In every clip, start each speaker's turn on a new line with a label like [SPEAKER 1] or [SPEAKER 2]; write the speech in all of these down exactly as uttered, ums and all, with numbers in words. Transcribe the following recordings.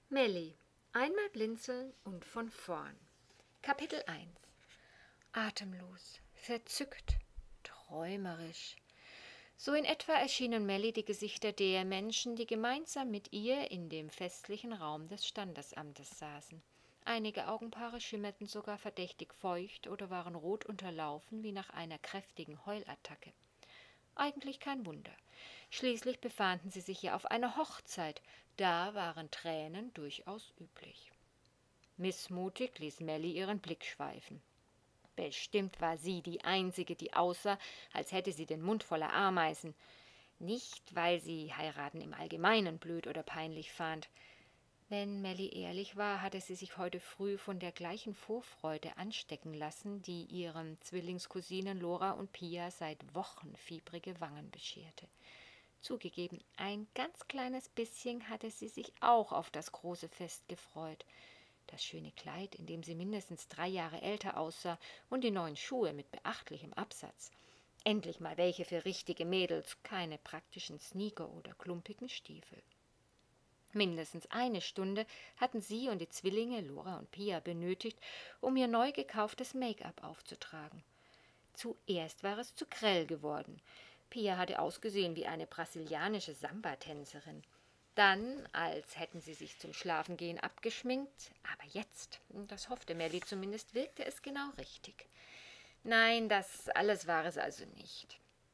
[SPEAKER 1] Melli. Einmal blinzeln und von vorn. Kapitel eins. Atemlos, verzückt, träumerisch. So in etwa erschienen Melli die Gesichter der Menschen, die gemeinsam mit ihr in dem festlichen Raum des Standesamtes saßen. Einige Augenpaare schimmerten sogar verdächtig feucht oder waren rot unterlaufen wie nach einer kräftigen Heulattacke. Eigentlich kein Wunder. Schließlich befanden sie sich ja auf einer Hochzeit. Da waren Tränen durchaus üblich. Missmutig ließ Melli ihren Blick schweifen. Bestimmt war sie die Einzige, die aussah, als hätte sie den Mund voller Ameisen. Nicht, weil sie heiraten im Allgemeinen blöd oder peinlich fand. Wenn Melli ehrlich war, hatte sie sich heute früh von der gleichen Vorfreude anstecken lassen, die ihren Zwillingscousinen Lora und Pia seit Wochen fiebrige Wangen bescherte. Zugegeben, ein ganz kleines bisschen hatte sie sich auch auf das große Fest gefreut. Das schöne Kleid, in dem sie mindestens drei Jahre älter aussah, und die neuen Schuhe mit beachtlichem Absatz. Endlich mal welche für richtige Mädels, keine praktischen Sneaker oder klumpigen Stiefel. Mindestens eine Stunde hatten sie und die Zwillinge Lora und Pia benötigt, um ihr neu gekauftes Make-up aufzutragen. Zuerst war es zu grell geworden. Pia hatte ausgesehen wie eine brasilianische Samba-Tänzerin. Dann, als hätten sie sich zum Schlafengehen abgeschminkt, aber jetzt, das hoffte Melli zumindest, wirkte es genau richtig. Nein, das alles war es also nicht.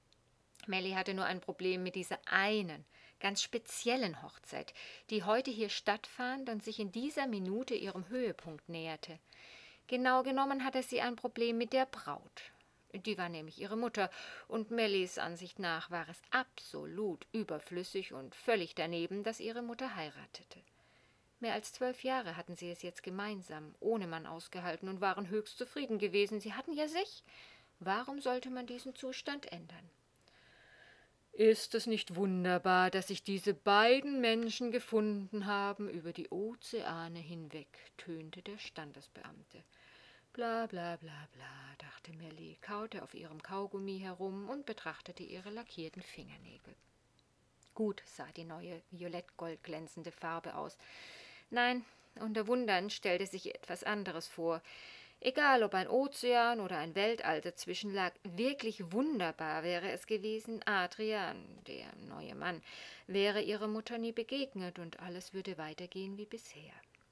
[SPEAKER 1] Melli hatte nur ein Problem mit dieser einen, ganz speziellen Hochzeit, die heute hier stattfand und sich in dieser Minute ihrem Höhepunkt näherte. Genau genommen hatte sie ein Problem mit der Braut. Die war nämlich ihre Mutter, und Mellis Ansicht nach war es absolut überflüssig und völlig daneben, dass ihre Mutter heiratete. Mehr als zwölf Jahre hatten sie es jetzt gemeinsam, ohne Mann ausgehalten und waren höchst zufrieden gewesen. Sie hatten ja sich. Warum sollte man diesen Zustand ändern? »Ist es nicht wunderbar, dass sich diese beiden Menschen gefunden haben über die Ozeane hinweg«, tönte der Standesbeamte. »Bla bla bla bla«, dachte Melli, kaute auf ihrem Kaugummi herum und betrachtete ihre lackierten Fingernägel. Gut sah die neue violett-gold glänzende Farbe aus. Nein, unter Wundern stellte sich etwas anderes vor. Egal, ob ein Ozean oder ein Weltall dazwischen lag, wirklich wunderbar wäre es gewesen, Adrian, der neue Mann, wäre ihrer Mutter nie begegnet und alles würde weitergehen wie bisher.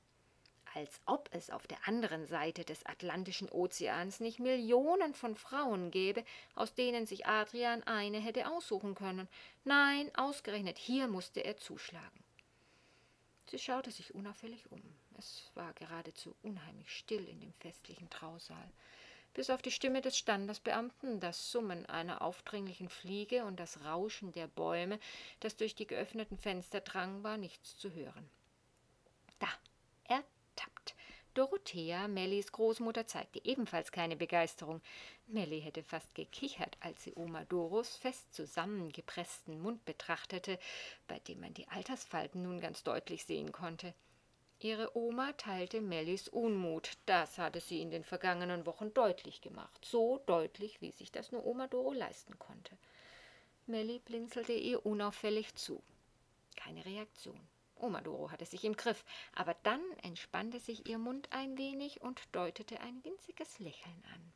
[SPEAKER 1] Als ob es auf der anderen Seite des Atlantischen Ozeans nicht Millionen von Frauen gäbe, aus denen sich Adrian eine hätte aussuchen können. Nein, ausgerechnet hier musste er zuschlagen. Sie schaute sich unauffällig um. Es war geradezu unheimlich still in dem festlichen Trausaal. Bis auf die Stimme des Standesbeamten, das Summen einer aufdringlichen Fliege und das Rauschen der Bäume, das durch die geöffneten Fenster drang, war nichts zu hören. Da, ertappt. Dorothea, Mellis Großmutter, zeigte ebenfalls keine Begeisterung. Melli hätte fast gekichert, als sie Oma Doros fest zusammengepressten Mund betrachtete, bei dem man die Altersfalten nun ganz deutlich sehen konnte. Ihre Oma teilte Mellis Unmut. Das hatte sie in den vergangenen Wochen deutlich gemacht. So deutlich, wie sich das nur Oma Doro leisten konnte. Melli blinzelte ihr unauffällig zu. Keine Reaktion. Oma Doro hatte sich im Griff, aber dann entspannte sich ihr Mund ein wenig und deutete ein winziges Lächeln an.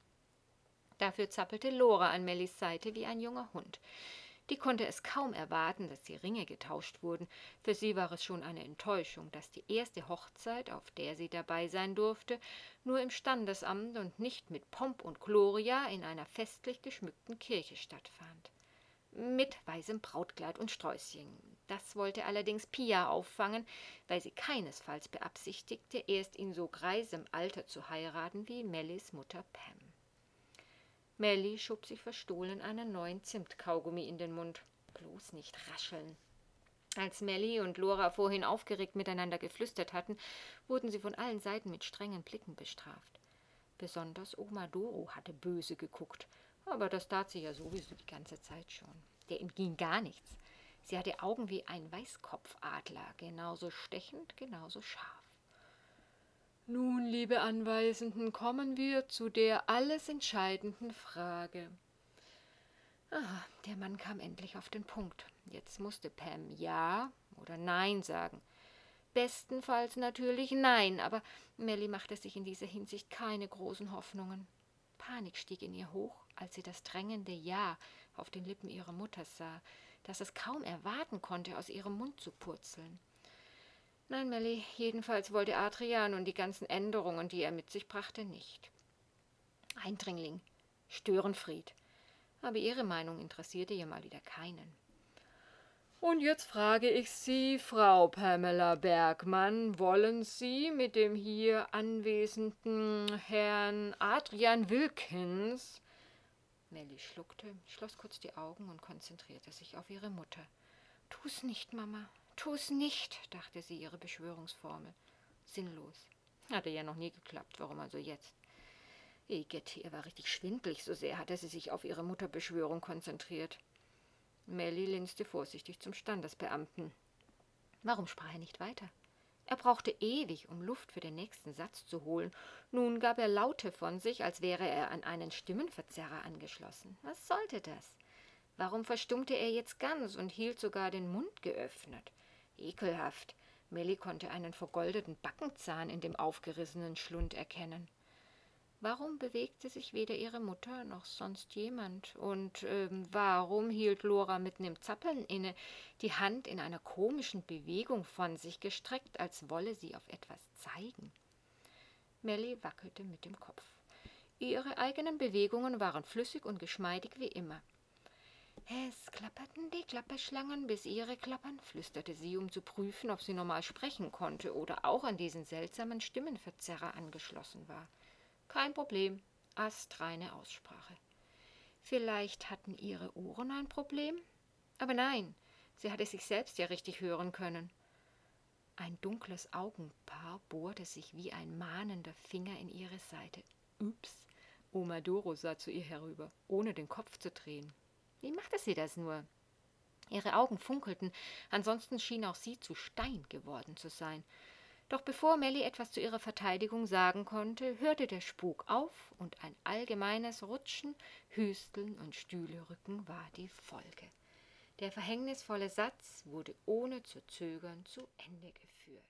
[SPEAKER 1] Dafür zappelte Lora an Mellis Seite wie ein junger Hund. Die konnte es kaum erwarten, dass die Ringe getauscht wurden. Für sie war es schon eine Enttäuschung, dass die erste Hochzeit, auf der sie dabei sein durfte, nur im Standesamt und nicht mit Pomp und Gloria in einer festlich geschmückten Kirche stattfand. Mit weißem Brautkleid und Sträußchen. Das wollte allerdings Pia auffangen, weil sie keinesfalls beabsichtigte, erst in so greisem Alter zu heiraten wie Mellis Mutter Pam. Melli schob sich verstohlen einen neuen Zimtkaugummi in den Mund. Bloß nicht rascheln. Als Melli und Lora vorhin aufgeregt miteinander geflüstert hatten, wurden sie von allen Seiten mit strengen Blicken bestraft. Besonders Oma Doro hatte böse geguckt, aber das tat sie ja sowieso die ganze Zeit schon. Der entging gar nichts. Sie hatte Augen wie ein Weißkopfadler, genauso stechend, genauso scharf. Nun, liebe Anwesenden, kommen wir zu der alles entscheidenden Frage. Ah, der Mann kam endlich auf den Punkt. Jetzt musste Pam Ja oder Nein sagen. Bestenfalls natürlich nein, aber Melly machte sich in dieser Hinsicht keine großen Hoffnungen. Panik stieg in ihr hoch, als sie das drängende Ja auf den Lippen ihrer Mutter sah, das es kaum erwarten konnte, aus ihrem Mund zu purzeln. Nein, Melly, jedenfalls wollte Adrian und die ganzen Änderungen, die er mit sich brachte, nicht. Eindringling, Störenfried. Aber ihre Meinung interessierte ihr mal wieder keinen. Und jetzt frage ich Sie, Frau Pamela Bergmann, wollen Sie mit dem hier anwesenden Herrn Adrian Wilkins? Melly schluckte, schloss kurz die Augen und konzentrierte sich auf ihre Mutter. »Tu's nicht, Mama, tu's nicht«, dachte sie, ihre Beschwörungsformel. Sinnlos. Hatte ja noch nie geklappt, warum also jetzt? Igitt, ihr war richtig schwindlig, so sehr hatte sie sich auf ihre Mutterbeschwörung konzentriert. Melly linste vorsichtig zum Standesbeamten. Warum sprach er nicht weiter? Er brauchte ewig, um Luft für den nächsten Satz zu holen. Nun gab er Laute von sich, als wäre er an einen Stimmenverzerrer angeschlossen. Was sollte das? Warum verstummte er jetzt ganz und hielt sogar den Mund geöffnet? Ekelhaft. Melly konnte einen vergoldeten Backenzahn in dem aufgerissenen Schlund erkennen. Warum bewegte sich weder ihre Mutter noch sonst jemand? Und ähm, warum hielt Lora mitten im Zappeln inne, die Hand in einer komischen Bewegung von sich gestreckt, als wolle sie auf etwas zeigen? Melly wackelte mit dem Kopf. Ihre eigenen Bewegungen waren flüssig und geschmeidig wie immer. »Es klapperten die Klapperschlangen, bis ihre klappern«, flüsterte sie, um zu prüfen, ob sie normal sprechen konnte oder auch an diesen seltsamen Stimmenverzerrer angeschlossen war. Kein Problem, astreine Aussprache. Vielleicht hatten ihre Ohren ein Problem? Aber nein, sie hatte sich selbst ja richtig hören können. Ein dunkles Augenpaar bohrte sich wie ein mahnender Finger in ihre Seite. Ups, Oma Doro sah zu ihr herüber, ohne den Kopf zu drehen. Wie machte sie das nur? Ihre Augen funkelten, ansonsten schien auch sie zu Stein geworden zu sein. Doch bevor Melly etwas zu ihrer Verteidigung sagen konnte, hörte der Spuk auf und ein allgemeines Rutschen, Hüsteln und Stühlerücken war die Folge. Der verhängnisvolle Satz wurde ohne zu zögern zu Ende geführt.